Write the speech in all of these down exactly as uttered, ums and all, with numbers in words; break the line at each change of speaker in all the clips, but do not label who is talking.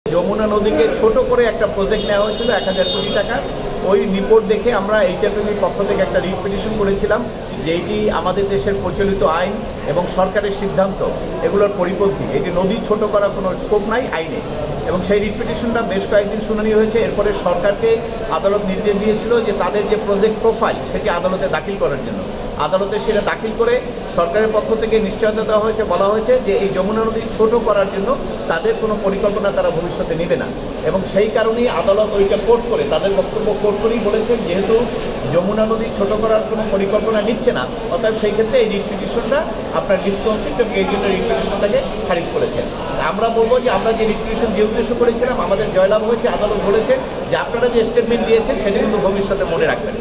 যমুনা নদীকে ছোট করে একটা প্রজেক্ট নেওয়া হয়েছিল এক হাজার কোটি টাকা। ওই রিপোর্ট দেখে আমরা এইচএফএমের পক্ষ থেকে একটা রিট পিটিশন করেছিলাম যে এটি আমাদের দেশের প্রচলিত আইন এবং সরকারের সিদ্ধান্ত এগুলোর পরিপন্থী, এটি নদী ছোট করার কোনো স্কোপ নাই আইনে। এবং সেই রিট পিটিশনটা বেশ কয়েকদিন শুনানি হয়েছে। এরপরে সরকারকে আদালত নির্দেশ দিয়েছিল যে তাদের যে প্রজেক্ট প্রোফাইল সেটি আদালতে দাখিল করার জন্য। আদালতে সেটা দাখিল করে সরকারের পক্ষ থেকে নিশ্চয়তা দেওয়া হয়েছে, বলা হয়েছে যে এই যমুনা নদী ছোট করার জন্য তাদের কোনো পরিকল্পনা তারা ভবিষ্যতে নেবে না। এবং সেই কারণেই আদালত ওইটা কোর্ট করে তাদের বক্তব্য কোর্ট করেই বলেছেন যেহেতু যমুনা নদী ছোট করার কোনো পরিকল্পনা নিচ্ছে না, অর্থাৎ সেই ক্ষেত্রে এই রিট পিটিশনটা আপনার ডিসকনসিস্ট এবং এই জন্য রিট পিটিশনটাকে খারিজ করেছেন। আমরা বলবো যে আমরা যে রিট পিটিশন যে উদ্দেশ্য করেছিলাম আমাদের জয়লাভ হয়েছে। আদালত বলেছেন যে আপনারা যে স্টেটমেন্ট দিয়েছেন সেটা কিন্তু ভবিষ্যতে মনে রাখবেন।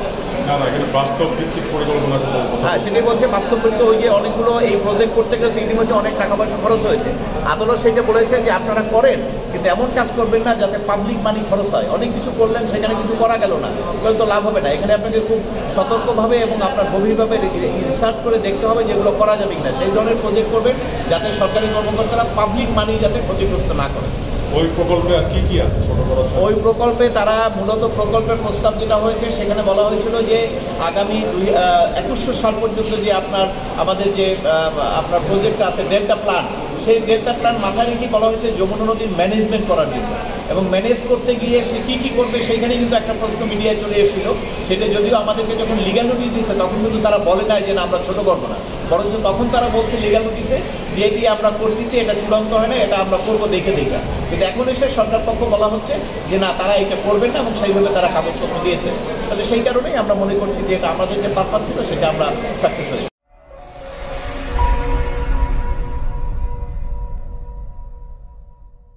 হ্যাঁ, সেটাই বলছে বাস্তব ভিত্তিক। ওই যে অনেকগুলো এই প্রজেক্ট করতে গেলে তিন হচ্ছে অনেক টাকা পয়সা খরচ হয়েছে। আদালত সেটা বলেছে যে আপনারা করেন কিন্তু এমন কাজ করবেন না যাতে পাবলিক মানি খরচ হয়। অনেক কিছু করলেন সেখানে কিছু করা গেল না, তাহলে তো লাভ হবে না। এখানে আপনাকে খুব সতর্কভাবে এবং আপনার গভীরভাবে রিসার্চ করে দেখতে হবে যেগুলো করা যাবে কিনা। সেই ধরনের প্রজেক্ট করবেন যাতে সরকারি কর্মকর্তারা পাবলিক মানি যাতে ক্ষতিগ্রস্ত না করে।
ওই প্রকল্পে আর কি কি আছে?
ওই প্রকল্পে তারা মূলত প্রকল্পের প্রস্তাব যেটা হয়েছে সেখানে বলা হয়েছিল যে আগামী দুই একুশশো সাল পর্যন্ত যে আপনার আমাদের যে আপনার প্রজেক্ট আছে ডেল্টা প্ল্যান, সেই ডেল্টা প্ল্যান মাথায় রেখে বলা হয়েছে যমুনা নদীর ম্যানেজমেন্ট করার জন্য। এবং ম্যানেজ করতে গিয়ে সে কী কী করবে সেইখানে কিন্তু একটা প্রশ্ন মিডিয়ায় চলে এসেছিল। সেটা যদিও আমাদেরকে যখন লিগ্যাল নোটিশ দিয়েছে তখন কিন্তু তারা বলে নাই যে না আমরা ছোটো করবো না, বরঞ্চ তখন তারা বলছে লিগ্যাল নোটিশে যে এটি আমরা করতেছি, এটা চূড়ান্ত হয় না, এটা আমরা করবো দেখে দেখে। কিন্তু এখন এসে সরকার পক্ষ বলা হচ্ছে যে না তারা এটা করবেন না এবং সেইভাবে তারা কাগজপত্র দিয়েছে। তাহলে সেই কারণেই আমরা মনে করছি যে এটা আমাদের যে পারপাস ছিল সেটা আমরা সাকসেস হয়েছি।